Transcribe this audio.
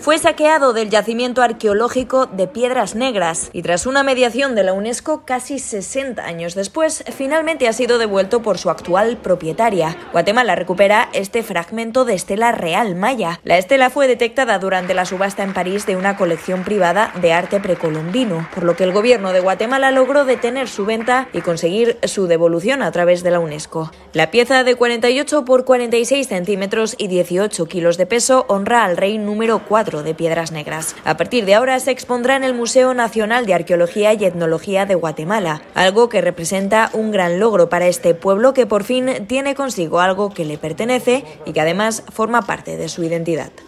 fue saqueado del yacimiento arqueológico de Piedras Negras y tras una mediación de la UNESCO casi 60 años después, finalmente ha sido devuelto por su actual propietaria. Guatemala recupera este fragmento de estela real maya. La estela fue detectada durante la subasta en París de una colección privada de arte precolombino, por lo que el gobierno de Guatemala logró detener su venta y conseguir su devolución a través de la UNESCO. La pieza de 48 por 46 centímetros y 18 kilos de peso honra al rey número 4 de Piedras Negras. A partir de ahora se expondrá en el Museo Nacional de Arqueología y Etnología de Guatemala, algo que representa un gran logro para este pueblo que por fin tiene consigo algo que le pertenece y que además forma parte de su identidad.